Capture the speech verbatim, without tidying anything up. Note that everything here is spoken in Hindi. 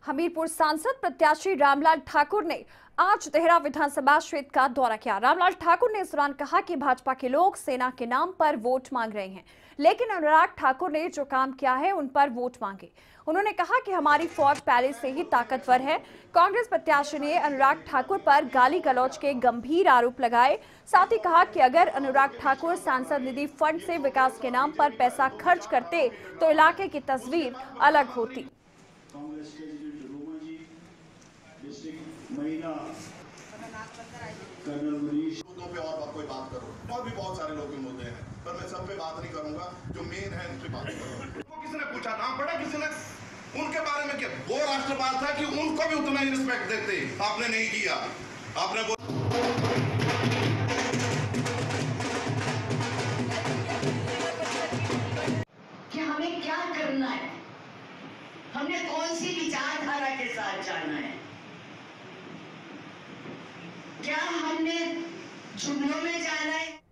हमीरपुर सांसद प्रत्याशी रामलाल ठाकुर ने आज देहरा विधानसभा क्षेत्र का दौरा किया। रामलाल ठाकुर ने इस दौरान कहा कि भाजपा के लोग सेना के नाम पर वोट मांग रहे हैं, लेकिन अनुराग ठाकुर ने जो काम किया है उन पर वोट मांगे। उन्होंने कहा कि हमारी फौज पहले से ही ताकतवर है। कांग्रेस प्रत्याशी ने अनुराग ठाकुर पर गाली गलौज के गंभीर आरोप लगाए। साथ ही कहा कि अगर अनुराग ठाकुर सांसद निधि फंड से विकास के नाम पर पैसा खर्च करते तो इलाके की तस्वीर अलग होती। महिला कर्नल मनीष मुद्दों पे और कोई बात करो, और भी बहुत सारे लोग के मुद्दे हैं, पर मैं सब पे बात नहीं करूंगा। जो मेन है उन पे बात करूंगा। किसी ने पूछा नाम पढ़ा, किसी ने उनके बारे में क्या, वो राष्ट्रपाल था कि उनको भी उतना ही रिस्पेक्ट देते, आपने नहीं किया। आपने वो कि हमें क्या करना है, हमने कौन सी विचारधारा के साथ जाना है, क्या हमने जुमलों में जाना है।